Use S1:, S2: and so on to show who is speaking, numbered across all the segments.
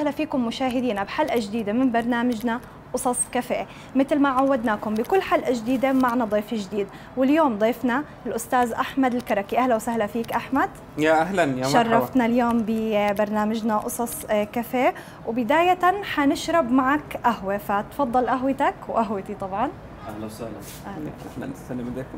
S1: وسهلا فيكم مشاهدينا بحلقة جديدة من برنامجنا قصص كافيه. مثل ما عودناكم بكل حلقة جديدة معنا ضيف جديد، واليوم ضيفنا الأستاذ أحمد الكركي. أهلا وسهلا فيك أحمد.
S2: يا أهلا، يا مرحبا.
S1: شرفتنا اليوم ببرنامجنا قصص كافيه، وبداية حنشرب معك قهوة، فتفضل قهوتك وقهوتي طبعا.
S2: أهلا وسهلا. أهلا وسهلا بكم.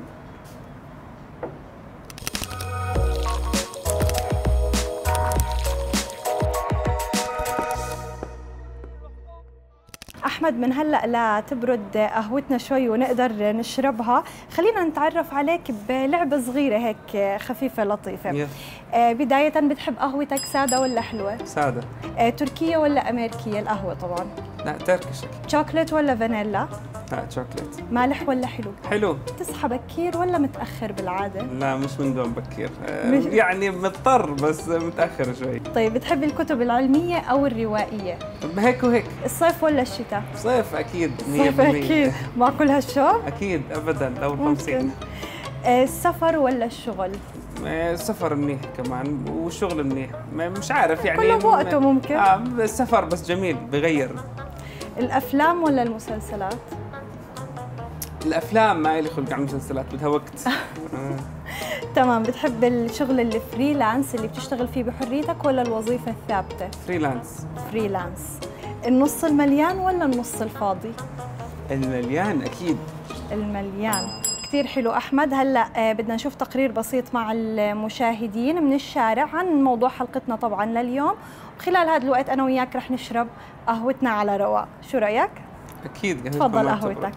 S1: أحمد، من هلأ لا تبرد قهوتنا شوي ونقدر نشربها، خلينا نتعرف عليك بلعبة صغيرة هيك خفيفة لطيفة. بداية، بتحب قهوتك سادة ولا حلوة؟
S2: سادة.
S1: تركية ولا أمريكية القهوة طبعا؟
S2: لا، تركش.
S1: شوكليت ولا فانيلا؟
S2: لا، شوكليت.
S1: مالح ولا حلو؟
S2: حلو.
S1: تصحى بكير ولا متأخر بالعادة؟
S2: لا، مش من قوم بكير، يعني مضطر بس متأخر شوي.
S1: طيب، بتحب الكتب العلمية أو الروائية؟
S2: هيك وهيك.
S1: الصيف ولا الشتاء؟
S2: صيف أكيد.
S1: صيف أكيد، مع كل هالشوق؟
S2: أكيد أبدا، لو 50.
S1: السفر ولا الشغل؟
S2: السفر منيح كمان، والشغل منيح، مش عارف يعني
S1: كله بوقته ممكن.
S2: السفر بس جميل بغير.
S1: الأفلام ولا المسلسلات؟
S2: الأفلام ما إلي خلق على المسلسلات، بدها وقت.
S1: تمام. بتحب الشغل الفريلانس اللي بتشتغل فيه بحريتك ولا الوظيفة الثابتة؟
S2: فريلانس.
S1: فريلانس. النص المليان ولا النص الفاضي؟
S2: المليان أكيد.
S1: المليان. كثير حلو أحمد. هلأ بدنا نشوف تقرير بسيط مع المشاهدين من الشارع عن موضوع حلقتنا طبعا لليوم، وخلال هذا الوقت أنا وياك رح نشرب قهوتنا على رواق. شو رأيك؟
S2: أكيد.
S1: تفضل قهوتك.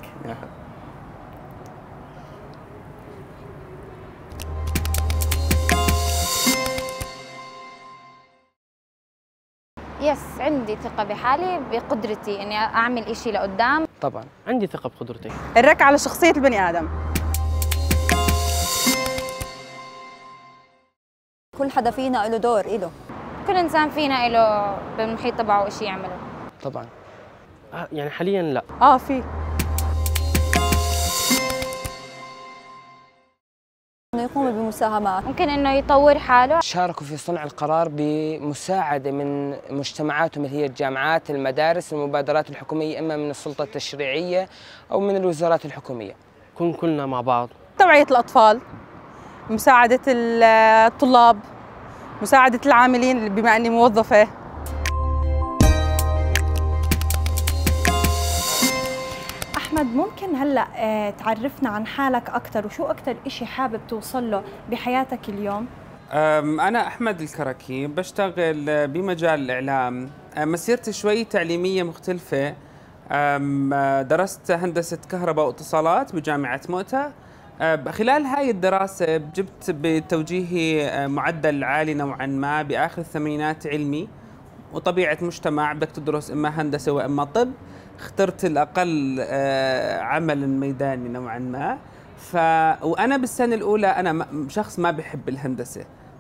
S3: يس، عندي ثقة بحالي، بقدرتي إني أعمل إشي لقدام.
S4: طبعا عندي ثقة بقدرتي.
S5: الرك على شخصية البني آدم.
S6: كل حدا فينا له دور إله.
S3: كل إنسان فينا له بالمحيط تبعه إشي يعمله.
S4: طبعا. يعني حاليا لا.
S5: في
S6: إنه يقوم بمساهمات.
S3: ممكن إنه يطور حاله.
S7: شاركوا في صنع القرار بمساعدة من مجتمعاتهم اللي هي الجامعات، المدارس، المبادرات الحكومية، إما من السلطة التشريعية أو من الوزارات الحكومية.
S4: نكون كلنا مع بعض.
S5: توعية الأطفال، مساعدة الطلاب، مساعدة العاملين بما أني موظفة.
S1: أحمد، ممكن هلأ تعرفنا عن حالك أكثر، وشو أكثر إشي حابب توصل له بحياتك اليوم؟
S2: أنا أحمد الكركي، بشتغل بمجال الإعلام. مسيرتي شوي تعليمية مختلفة. درست هندسة كهرباء واتصالات بجامعة مؤتة. خلال هاي الدراسة جبت بتوجيهي معدل عالي نوعا ما بآخر الثمانينات علمي، وطبيعة مجتمع بدك تدرس إما هندسة وإما طب. اخترت الأقل عمل ميداني نوعا ما. وأنا بالسنة الأولى أنا شخص ما بحب الهندسة،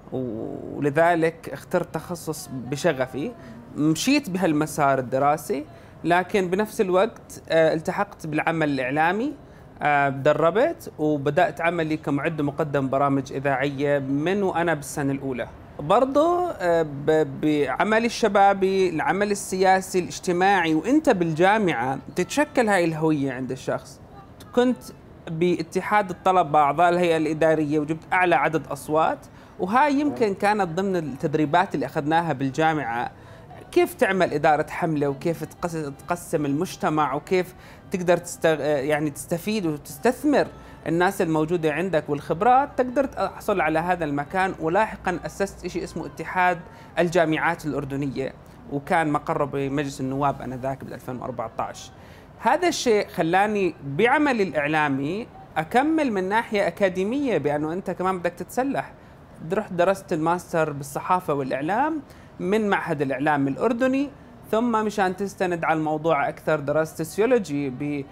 S2: ولذلك اخترت تخصص بشغفي. مشيت بهالمسار الدراسي، لكن بنفس الوقت التحقت بالعمل الإعلامي. تدربت وبدأت عملي كمعد مقدم برامج إذاعية من وأنا بالسنة الأولى. برضو بعملي الشبابي، العمل السياسي الاجتماعي، وانت بالجامعة تتشكل هاي الهوية عند الشخص. كنت باتحاد الطلبة أعضاء الهيئة الإدارية وجبت أعلى عدد أصوات، وهاي يمكن كانت ضمن التدريبات اللي أخذناها بالجامعة، كيف تعمل إدارة حملة، وكيف تقسم المجتمع، وكيف تقدر يعني تستفيد وتستثمر الناس الموجودة عندك والخبرات، تقدر تحصل على هذا المكان. ولاحقا أسست شيء اسمه اتحاد الجامعات الأردنية، وكان مقره بمجلس النواب آنذاك بال 2014. هذا الشيء خلاني بعملي الإعلامي أكمل من ناحية أكاديمية، بأنه أنت كمان بدك تتسلح. رحت درست الماستر بالصحافة والإعلام من معهد الإعلام الأردني، ثم مشان تستند على الموضوع أكثر درست سوسيولوجي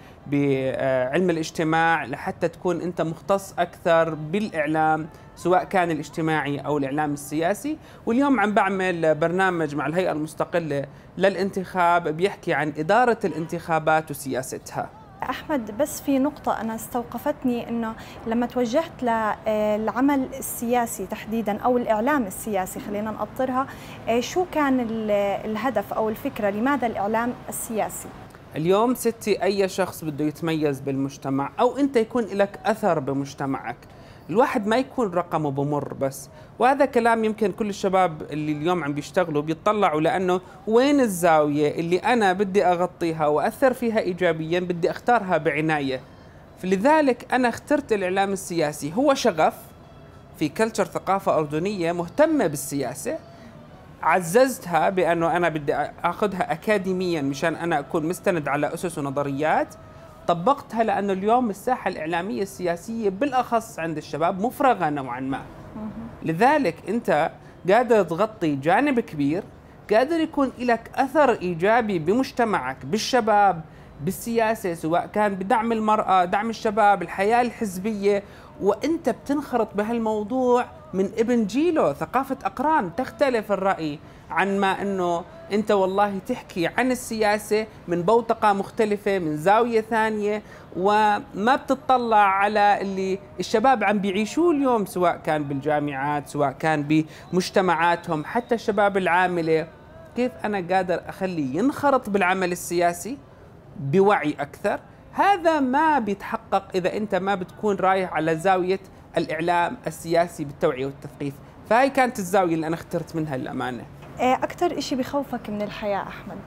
S2: بعلم الاجتماع، لحتى تكون أنت مختص أكثر بالإعلام، سواء كان الاجتماعي أو الإعلام السياسي. واليوم عم بعمل برنامج مع الهيئة المستقلة للانتخاب بيحكي عن إدارة الانتخابات وسياستها.
S1: أحمد، بس في نقطة أنا استوقفتني، إنه لما توجهت للعمل السياسي تحديداً أو الإعلام السياسي، خلينا نقطرها، شو كان الهدف أو الفكرة؟ لماذا الإعلام السياسي؟
S2: اليوم ستي أي شخص بده يتميز بالمجتمع أو أنت يكون لك أثر بمجتمعك، الواحد ما يكون رقمه بمر بس. وهذا كلام يمكن كل الشباب اللي اليوم عم بيشتغلوا بيطلعوا، لأنه وين الزاوية اللي أنا بدي أغطيها وأثر فيها إيجابياً بدي أختارها بعناية. فلذلك أنا اخترت الإعلام السياسي، هو شغف في كلتشر ثقافة أردنية مهتمة بالسياسة، عززتها بأنه أنا بدي أخذها أكاديمياً مشان أنا أكون مستند على أسس ونظريات، طبقتها لأنه اليوم الساحة الإعلامية السياسية بالأخص عند الشباب مفرغة نوعاً ما. لذلك أنت قادر تغطي جانب كبير، قادر يكون لك أثر إيجابي بمجتمعك، بالشباب، بالسياسة، سواء كان بدعم المرأة، دعم الشباب، الحياة الحزبية، وأنت بتنخرط بهالموضوع من ابن جيله. ثقافة أقران تختلف الرأي عن ما أنه أنت والله تحكي عن السياسة من بوتقة مختلفة، من زاوية ثانية، وما بتطلع على اللي الشباب عم بيعيشوه اليوم، سواء كان بالجامعات، سواء كان بمجتمعاتهم، حتى الشباب العاملة. كيف أنا قادر أخليه ينخرط بالعمل السياسي بوعي أكثر؟ هذا ما بيتحقق إذا أنت ما بتكون رايح على زاوية الإعلام السياسي بالتوعية والتثقيف. فهي كانت الزاوية اللي أنا اخترت منها الأمانة.
S1: أكثر إشي بخوفك من الحياة أحمد؟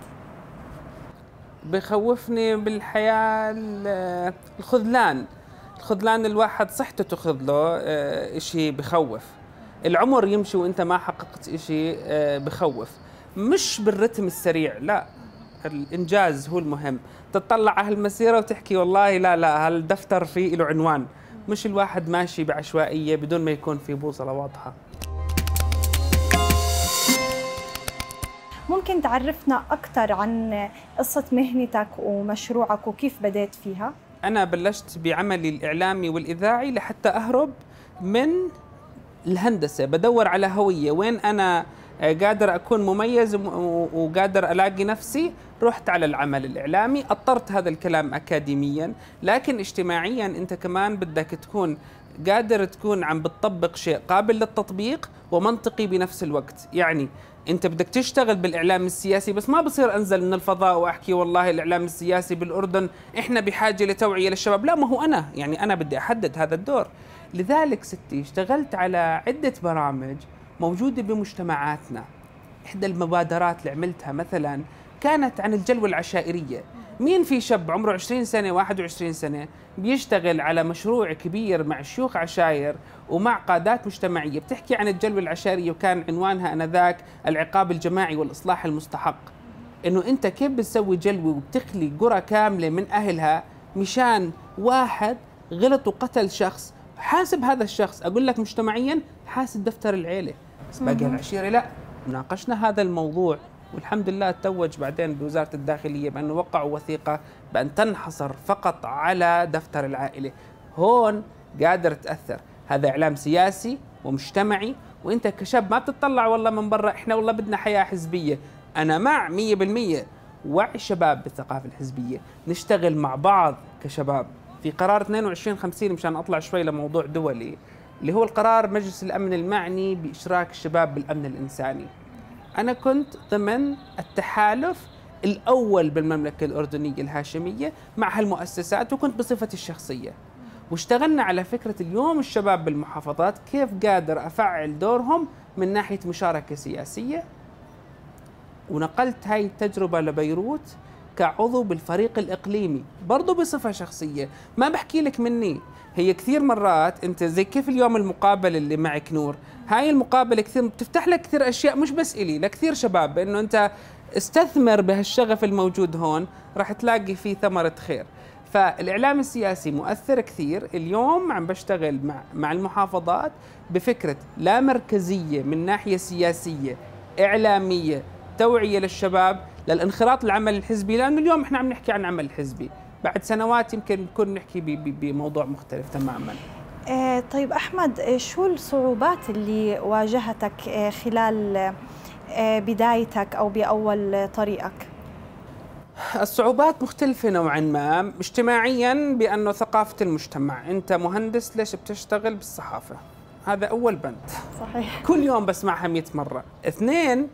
S2: بخوفني بالحياة الخذلان. الواحد صحته تأخذ له إشي بخوف، العمر يمشي وأنت ما حققت إشي بخوف. مش بالرتم السريع، لا، الإنجاز هو المهم. تطلع على هالمسيرة وتحكي والله لا هالدفتر فيه له عنوان، مش الواحد ماشي بعشوائية بدون ما يكون في بوصلة واضحة.
S1: ممكن تعرفنا أكثر عن قصة مهنتك ومشروعك وكيف بدأت فيها؟
S2: أنا بلشت بعملي الإعلامي والإذاعي لحتى أهرب من الهندسة، بدور على هوية وين أنا قادر أكون مميز وقادر ألاقي نفسي. رحت على العمل الإعلامي، أطرت هذا الكلام أكاديمياً، لكن اجتماعياً أنت كمان بدك تكون قادر تكون عم بتطبق شيء قابل للتطبيق ومنطقي بنفس الوقت. يعني أنت بدك تشتغل بالإعلام السياسي، بس ما بصير أنزل من الفضاء وأحكي والله الإعلام السياسي بالأردن إحنا بحاجة لتوعية للشباب. لا، ما هو أنا بدي أحدد هذا الدور. لذلك ستي اشتغلت على عدة برامج موجودة بمجتمعاتنا. إحدى المبادرات اللي عملتها مثلا كانت عن الجلوة العشائرية. مين في شاب عمره 20 سنة 21 سنة بيشتغل على مشروع كبير مع شيوخ عشائر ومع قادات مجتمعية بتحكي عن الجلوة العشائرية، وكان عنوانها آنذاك العقاب الجماعي والإصلاح المستحق. إنه أنت كيف بتسوي جلوة وبتخلي قرى كاملة من أهلها مشان واحد غلط وقتل شخص، حاسب هذا الشخص. أقول لك مجتمعيا حاسب دفتر العيلة، بس باقي العشيرة لا. ناقشنا هذا الموضوع والحمد لله توج بعدين بوزارة الداخلية بأنه وقعوا وثيقة بأن تنحصر فقط على دفتر العائلة. هون قادر تأثر. هذا إعلام سياسي ومجتمعي، وإنت كشاب ما بتطلع والله من برا إحنا والله بدنا حياة حزبية. أنا مع 100% وعي الشباب بالثقافة الحزبية، نشتغل مع بعض كشباب. في قرار 2250 مشان أطلع شوي لموضوع دولي اللي هو القرار مجلس الأمن المعني بإشراك الشباب بالأمن الإنساني. أنا كنت ضمن التحالف الأول بالمملكة الأردنية الهاشمية مع هالمؤسسات، وكنت بصفتي الشخصية، واشتغلنا على فكرة اليوم الشباب بالمحافظات كيف قادر أفعل دورهم من ناحية مشاركة سياسية. ونقلت هاي التجربة لبيروت كعضو بالفريق الإقليمي برضو بصفة شخصية. ما بحكي لك مني، هي كثير مرات أنت زي كيف اليوم المقابلة اللي معك نور، هاي المقابلة كثير بتفتح لك كثير أشياء، مش بس إلي، لكثير شباب، بأنه أنت استثمر بهالشغف الموجود هون راح تلاقي فيه ثمرة خير. فالإعلام السياسي مؤثر كثير. اليوم عم بشتغل مع المحافظات بفكرة لا مركزية من ناحية سياسية إعلامية توعية للشباب للانخراط العمل الحزبي، لأنه اليوم إحنا عم نحكي عن عمل حزبي، بعد سنوات يمكن نكون نحكي بموضوع مختلف تماماً.
S1: طيب أحمد، شو الصعوبات اللي واجهتك خلال بدايتك أو بأول طريقك؟
S2: الصعوبات مختلفة نوعا ما. اجتماعيا بأنه ثقافة المجتمع، أنت مهندس ليش بتشتغل بالصحافة؟ هذا أول بند
S1: صحيح.
S2: كل يوم بسمعها 100 مرة. اثنين،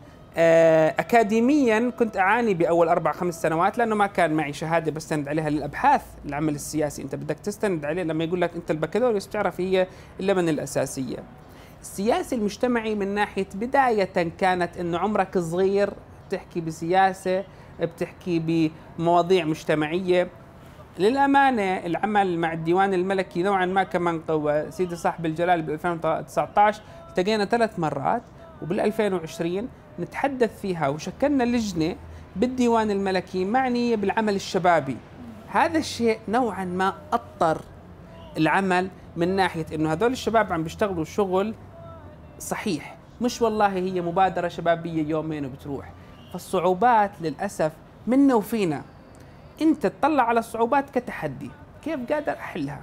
S2: أكاديميا كنت أعاني بأول 4-5 سنوات لأنه ما كان معي شهادة بستند عليها للأبحاث. العمل السياسي أنت بدك تستند عليه لما يقول لك أنت البكالوريوس بتعرف هي إلا من الأساسية. السياسي المجتمعي من ناحية بداية كانت أنه عمرك صغير بتحكي بسياسة، بتحكي بمواضيع مجتمعية. للأمانة العمل مع الديوان الملكي نوعا ما كمان قوة. سيدي صاحب الجلال ب 2019 التقينا 3 مرات، وبال 2020 نتحدث فيها وشكلنا لجنة بالديوان الملكي معنية بالعمل الشبابي. هذا الشيء نوعا ما أطر العمل من ناحية إنه هذول الشباب عم بيشتغلوا شغل صحيح، مش والله هي مبادرة شبابية يومين وبتروح. فالصعوبات للأسف منا وفينا. أنت تطلع على الصعوبات كتحدي، كيف قادر أحلها؟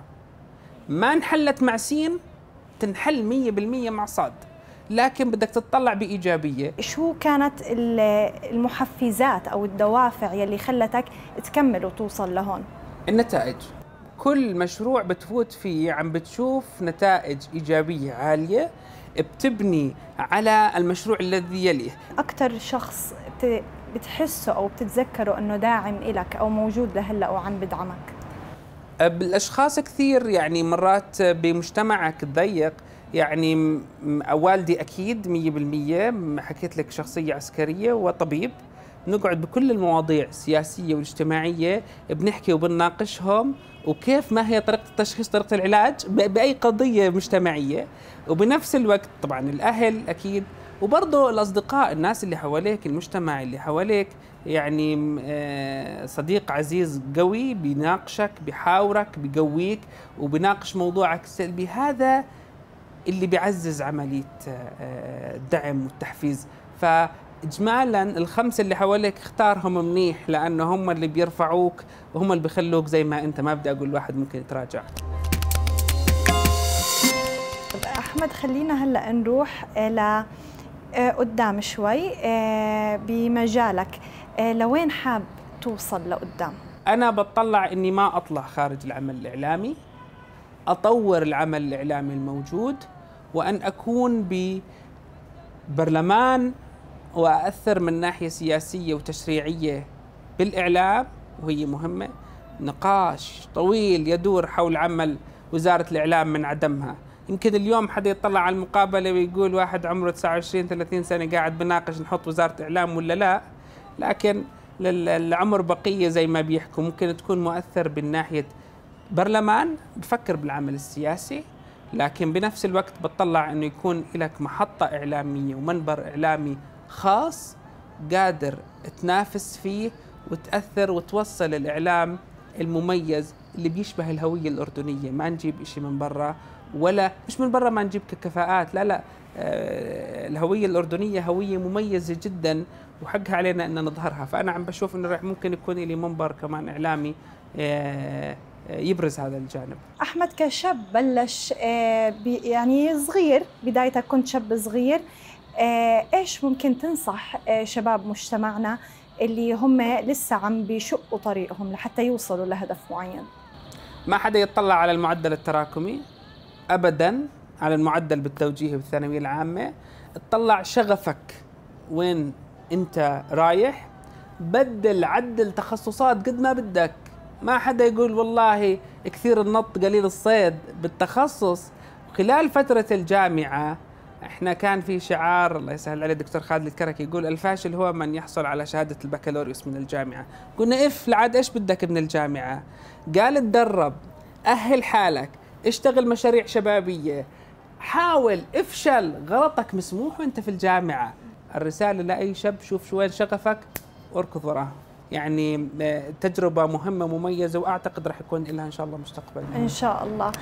S2: ما انحلت مع سين تنحل 100% مع صاد، لكن بدك تطلع بإيجابية.
S1: شو كانت المحفزات أو الدوافع يلي خلتك تكمل وتوصل لهون؟
S2: النتائج. كل مشروع بتفوت فيه عم بتشوف نتائج إيجابية عالية بتبني على المشروع الذي يليه.
S1: أكثر شخص بتحسه أو بتتذكره أنه داعم إلك أو موجود لهلأ وعم بدعمك؟
S2: بالأشخاص كثير، يعني مرات بمجتمعك الضيق، يعني والدي أكيد 100%. حكيت لك شخصية عسكرية وطبيب، نقعد بكل المواضيع السياسية والاجتماعية بنحكي وبنناقشهم، وكيف ما هي طريقة التشخيص، طريقة العلاج بأي قضية مجتمعية. وبنفس الوقت طبعا الأهل أكيد، وبرضه الأصدقاء، الناس اللي حواليك، المجتمع اللي حواليك. يعني صديق عزيز قوي بيناقشك، بيحاورك، بيقويك، وبيناقش موضوعك السلبي. هذا اللي بيعزز عملية الدعم والتحفيز. فإجمالا ال5 اللي حواليك اختارهم منيح، لأنه هم اللي بيرفعوك وهم اللي بيخلوك زي ما أنت. ما بدي أقول واحد ممكن يتراجع.
S1: أحمد، خلينا هلأ نروح قدام شوي بمجالك. لوين حاب توصل لقدام؟ أنا
S2: بتطلع إني ما أطلع خارج العمل الإعلامي، أطور العمل الإعلامي الموجود، وأن أكون ببرلمان وأأثر من ناحية سياسية وتشريعية بالإعلام، وهي مهمة. نقاش طويل يدور حول عمل وزارة الإعلام من عدمها. يمكن اليوم حدا يطلع على المقابلة ويقول واحد عمره 29-30 سنة قاعد بناقش نحط وزارة إعلام ولا لا، لكن العمر بقية زي ما بيحكوا. ممكن تكون مؤثر بالناحية برلمان بفكر بالعمل السياسي، لكن بنفس الوقت بتطلع انه يكون لك محطة إعلامية ومنبر إعلامي خاص قادر تنافس فيه وتأثر وتوصل الإعلام المميز اللي بيشبه الهوية الأردنية. ما نجيب إشي من برا، ولا مش من برا ما نجيب ككفاءات، لا الهوية الأردنية هوية مميزة جدا وحقها علينا أن نظهرها. فأنا عم بشوف أنه ممكن يكون لي منبر كمان إعلامي يبرز هذا الجانب.
S1: أحمد، كشاب بلش يعني صغير، بدايتك كنت شاب صغير، إيش ممكن تنصح شباب مجتمعنا اللي هم لسه عم بيشقوا طريقهم لحتى يوصلوا لهدف معين؟
S2: ما حدا يطلع على المعدل التراكمي أبداً، على المعدل بالتوجيهي بالثانوية العامة. اطلع شغفك وين أنت رايح، بدل عدل تخصصات قد ما بدك. ما حدا يقول والله كثير النط قليل الصيد. بالتخصص خلال فترة الجامعة احنا كان في شعار الله يسهل عليه الدكتور خالد الكركي يقول الفاشل هو من يحصل على شهادة البكالوريوس من الجامعة. قلنا لعاد ايش بدك من الجامعة؟ قال اتدرب، أهل حالك، اشتغل مشاريع شبابية، حاول، افشل، غلطك مسموح وانت في الجامعة. الرسالة لأي شاب، شوف وين شغفك واركض وراها. يعني تجربة مهمة مميزة، وأعتقد راح يكون لها إن شاء الله مستقبل.
S1: إن شاء الله.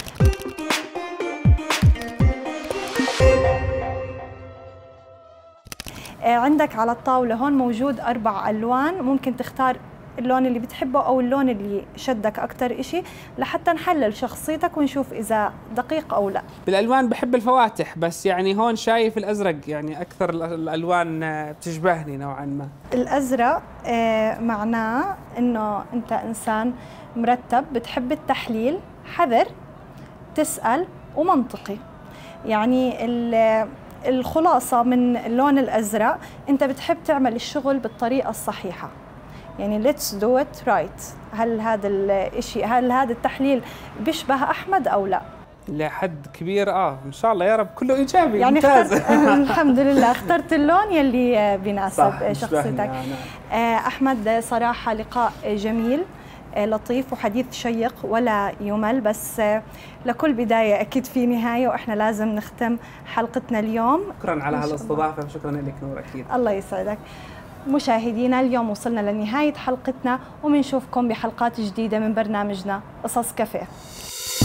S1: عندك على الطاولة هون موجود 4 ألوان، ممكن تختار اللون اللي بتحبه أو اللون اللي شدك أكتر إشي، لحتى نحلل شخصيتك ونشوف إذا دقيق أو لا.
S2: بالالوان بحب الفواتح، بس يعني هون شايف الازرق يعني اكثر الالوان بتشبهني نوعا ما.
S1: الأزرق معناه إنه أنت إنسان مرتب، بتحب التحليل، حذر، تسأل ومنطقي. يعني الخلاصة من اللون الأزرق أنت بتحب تعمل الشغل بالطريقة الصحيحة، يعني let's do it right. هل هذا الشيء، هل هذا التحليل بيشبه أحمد أو لا؟
S2: لحد كبير ان شاء الله يا رب كله ايجابي.
S1: يعني
S2: ممتاز.
S1: الحمد لله اخترت اللون يلي بيناسب
S2: صح،
S1: شخصيتك. أحمد صراحة لقاء جميل لطيف وحديث شيق ولا يمل، بس لكل بداية أكيد في نهاية، وإحنا لازم نختم حلقتنا اليوم.
S2: شكرا على هالاستضافة، شكرا لك نور. أكيد
S1: الله يسعدك. مشاهدينا اليوم وصلنا لنهاية حلقتنا، وبنشوفكم بحلقات جديدة من برنامجنا قصص كافيه.